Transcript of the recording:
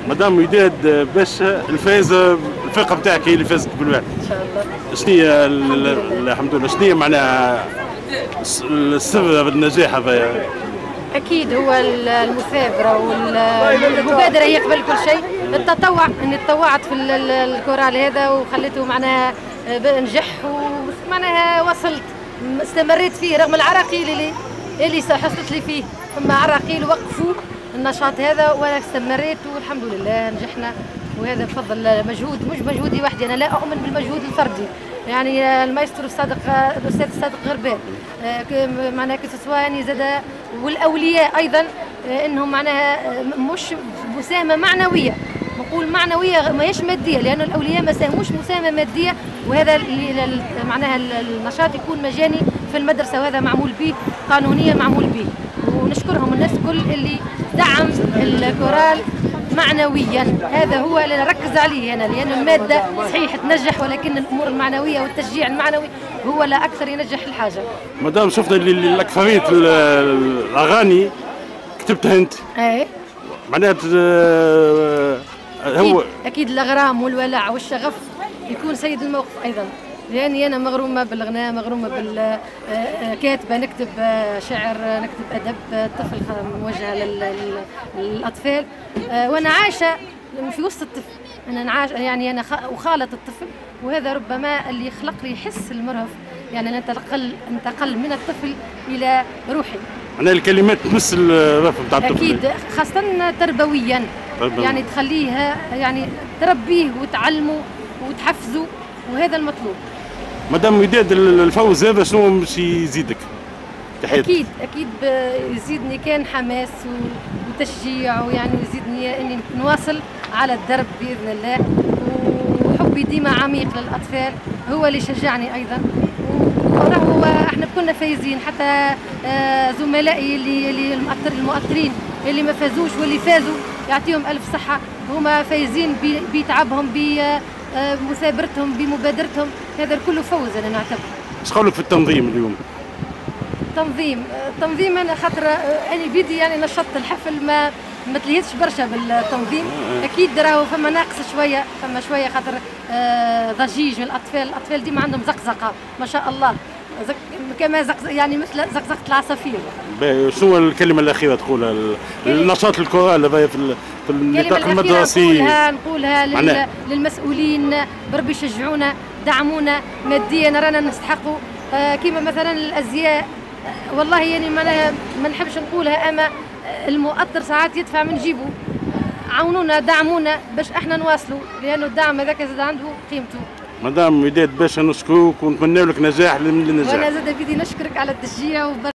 مدام وداد باش الفايز الفرقه بتاعك هي اللي فازت بالواحد ان شاء الله. شنو هي الحمد لله شنو هي معناها السر بالنجاح هذا؟ اكيد هو المثابره والمبادره هي قبل كل شيء. التطوع اني تطوعت في الكورال هذا وخليته معناها نجح ومعناها وصلت استمريت فيه رغم العراقيل اللي حصلت لي فيه. ثم عراقيل وقفوا النشاط هذا وانا استمريت والحمد لله نجحنا. وهذا بفضل مجهود مش مجهودي وحدي، انا لا اؤمن بالمجهود الفردي. يعني المايسترو الصادق الاستاذ الصادق غربال معناها كسواني زاد والاولياء ايضا انهم معناها مش مساهمه معنويه، نقول معنويه ماهيش ماديه، لانه الاولياء ما ساهموش مساهمه ماديه. وهذا معناها النشاط يكون مجاني في المدرسه وهذا معمول به قانونيا معمول به. ونشكرهم الناس كل اللي دعم الكورال معنويا. هذا هو اللي نركز عليه انا، لان الماده صحيح تنجح ولكن الامور المعنويه والتشجيع المعنوي هو لا اكثر ينجح الحاجه. مادام شفنا اللي الاكثريه الاغاني كتبتها انت. ايه معناتها هو اكيد الاغرام والولع والشغف يكون سيد الموقف ايضا، لاني انا مغرومه بالغناء، مغرومه بالكاتبه، نكتب شعر، نكتب ادب طفل موجهه للاطفال. وانا عايشه في وسط الطفل، انا عايشه يعني انا وخالط الطفل، وهذا ربما اللي يخلق لي يحس المرهف. يعني انا انتقل من الطفل الى روحي. أنا الكلمات تمس الرف بتاع الطفل اكيد خاصه تربويا. يعني تخليها يعني تربيه وتعلمه وتحفزه، وهذا المطلوب. مدام وداد الفوز هذا شنو باش يزيدك؟ اكيد يزيدني كان حماس وتشجيع، ويعني يزيدني اني نواصل على الدرب باذن الله. وحبي ديما عميق للاطفال هو اللي شجعني ايضا. وراهو احنا كنا فايزين، حتى زملائي اللي المؤطرين اللي ما فازوش واللي فازوا يعطيهم الف صحه، هما فايزين بتعبهم بمثابرتهم بمبادرتهم. هذا الكل فوز انا نعتبر. ايش قولك في التنظيم اليوم؟ التنظيم انا خاطر انا بيدي يعني نشطت الحفل ما تلهيتش برشا بالتنظيم. اكيد راهو فما ناقص شويه، فما شويه خاطر ضجيج من الاطفال ديما عندهم زقزقه ما شاء الله، كما يعني مثل زقزقه العصافير. شنو الكلمه الاخيره تقولها النشاط الكورال هذا في النطاق المدرسي؟ نقولها للمسؤولين بربي يشجعونا، دعمونا ماديا، رانا نستحقوا. كيما مثلا الازياء، والله يعني ما نحبش نقولها، اما المؤطر ساعات يدفع من جيبه. عاونونا دعمونا باش احنا نواصلوا، لانه الدعم هذاك زاد عنده قيمته. مدام وداد باش نشكروك ونتمنى لك نجاح للنجاح. وانا زاد بدي نشكرك على التشجيع